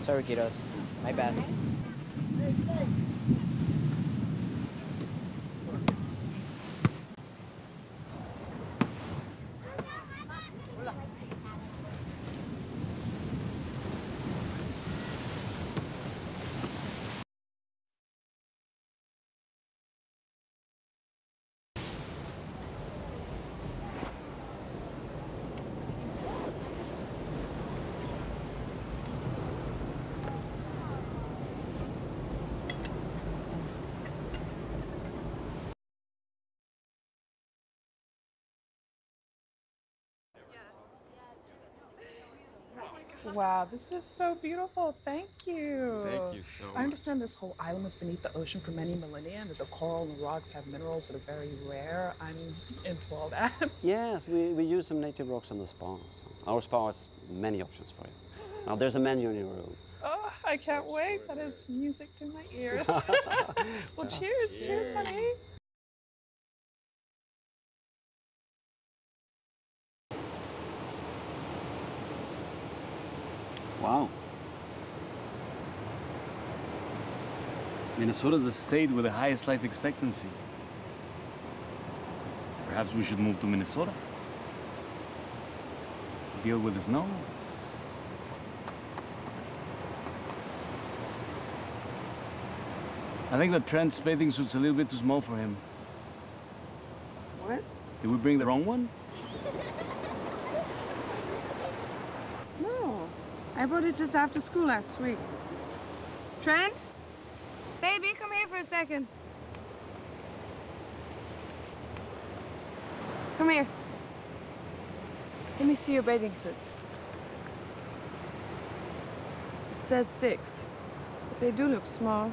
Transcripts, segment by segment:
Sorry, kiddos. My bad. Wow, this is so beautiful. Thank you. Thank you so much. I understand this whole island was beneath the ocean for many millennia and that the coral and the rocks have minerals that are very rare. I'm into all that. Yes, we use some native rocks on the spa. So our spa has many options for you. Now, there's a menu in your room. Oh, I can't wait. That is music to my ears. Well, cheers. Cheers, honey. Wow. Minnesota's the state with the highest life expectancy. Perhaps we should move to Minnesota. Deal with the snow. I think that Trent's bathing suit's a little bit too small for him. What? Did we bring the wrong one? No, I bought it just after school last week. Trent? Baby, come here for a second. Come here. Let me see your bathing suit. It says 6, but they do look small.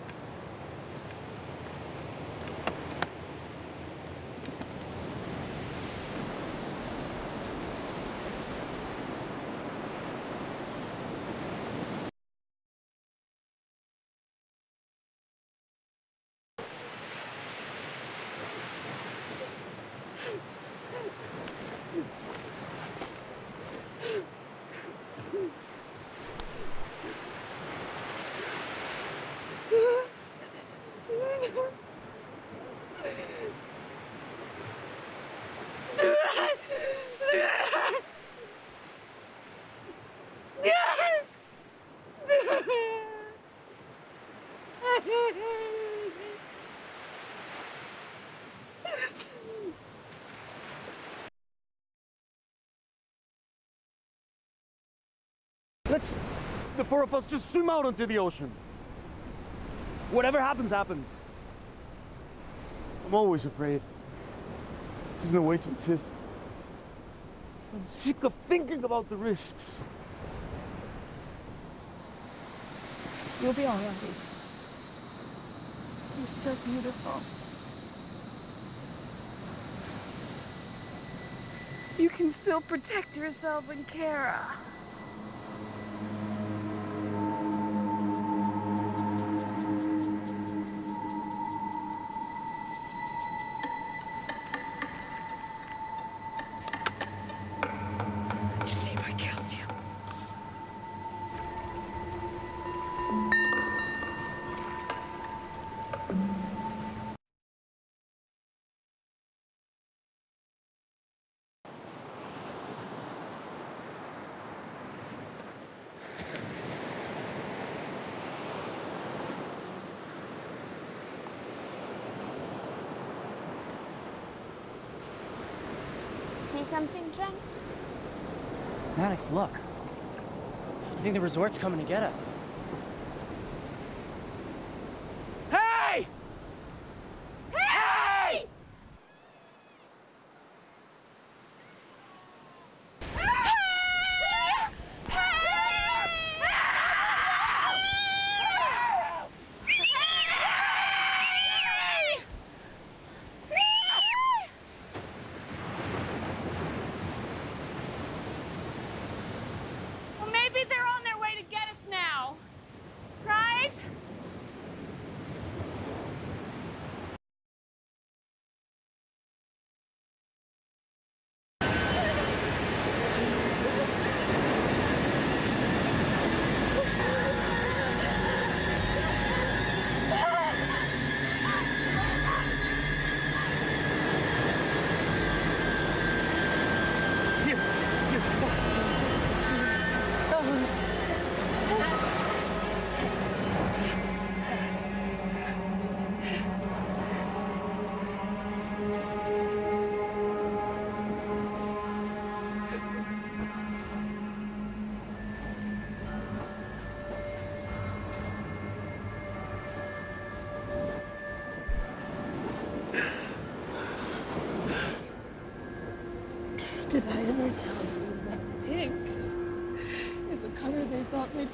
Let's, the four of us, just swim out onto the ocean. Whatever happens, happens. I'm always afraid. This isn't a way to exist. I'm sick of thinking about the risks. You'll be all right. You're still beautiful. You can still protect yourself and Kara. Just need my calcium. See something, Trent? Maddox, look. I think the resort's coming to get us. Hey! Hey! Well, maybe they're on their way to get us now.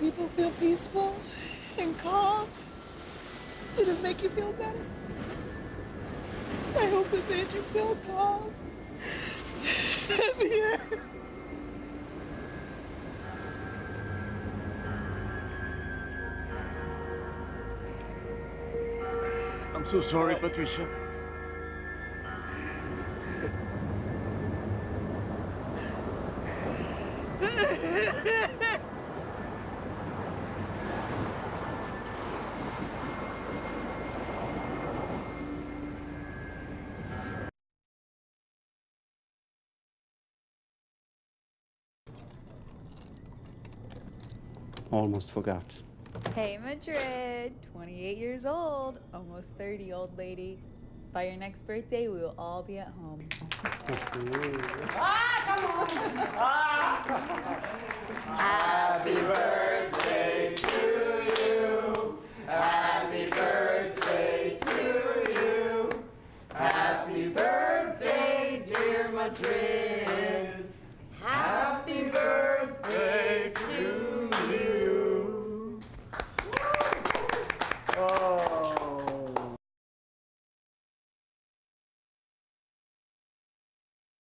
people feel peaceful and calm? Did it make you feel better? I hope it made you feel calm. Happier. I'm so sorry, Patricia. Almost forgot. Hey, Madrid, 28 years old, almost 30, old lady. By your next birthday, we will all be at home. Happy birthday to you. Happy birthday to you. Happy birthday, dear Madrid. Happy birthday to you. Oh.